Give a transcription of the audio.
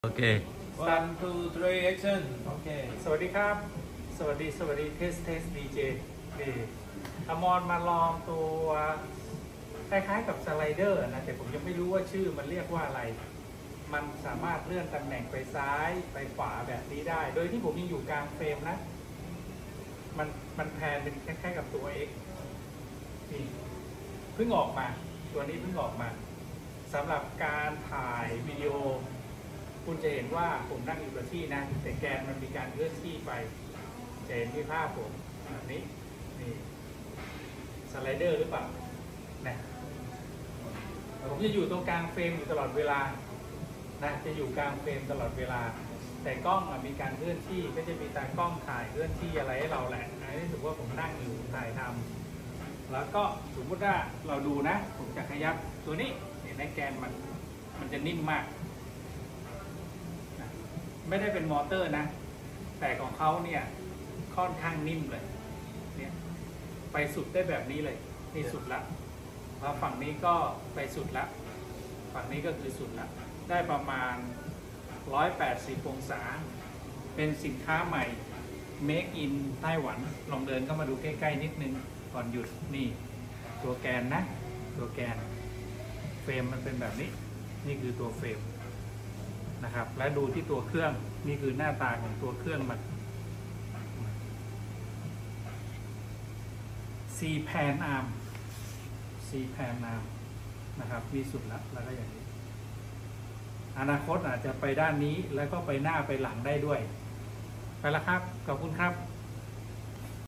โอเค one two three action โอเคสวัสดีครับสวัสดีเทสดีเจอมรมาลองตัวคล้ายๆกับสไลเดอร์นะแต่ผมยังไม่รู้ว่าชื่อมันเรียกว่าอะไรมันสามารถเลื่อนตำแหน่งไปซ้ายไปขวาแบบนี้ได้โดยที่ผมยังอยู่กลางเฟรมนะมันแพนเป็นคล้ายๆกับตัว X นี่เพิ่งออกมาตัวนี้เพิ่งออกมาสำหรับการถ่ายวิดีโอคุณจะเห็นว่าผมนั่งอยู่กับที่นะแต่แกนมันมีการเคลื่อนที่ไปจะเห็นที่ภาพผมแบบนี้นี่สไลเดอร์หรือเปล่านะผมจะอยู่ตรงกลางเฟรมอยู่ตลอดเวลานะจะอยู่กลางเฟรมตลอดเวลาแต่กล้องมีการเคลื่อนที่ก็จะมีตากล้องถ่ายเคลื่อนที่อะไรให้เราแหละให้ถือว่าผมนั่งอยู่ถ่ายทำแล้วก็สมมติว่าเราดูนะผมจะขยับตัวนี้เห็นไหมแกนมันจะนิ่มมากไม่ได้เป็นมอเตอร์นะแต่ของเขาเนี่ยค่อนข้างนิ่มเลยเนี่ยไปสุดได้แบบนี้เลยนี่สุดละแล้วฝั่งนี้ก็ไปสุดละฝั่งนี้ก็คือสุดละได้ประมาณ180องศาเป็นสินค้าใหม่ Make in ไต้หวันลองเดินเข้ามาดูใกล้ๆนิดนึงก่อนหยุดนี่ตัวแกนนะตัวแกนเฟรมมันเป็นแบบนี้นี่คือตัวเฟรมนะครับและดูที่ตัวเครื่องนี่คือหน้าตาของตัวเครื่องมัน C pan arm นะครับมีสุดแล้วก็อย่างนี้อนาคตอาจจะไปด้านนี้แล้วก็ไปหน้าไปหลังได้ด้วยไปแล้วครับขอบคุณครับ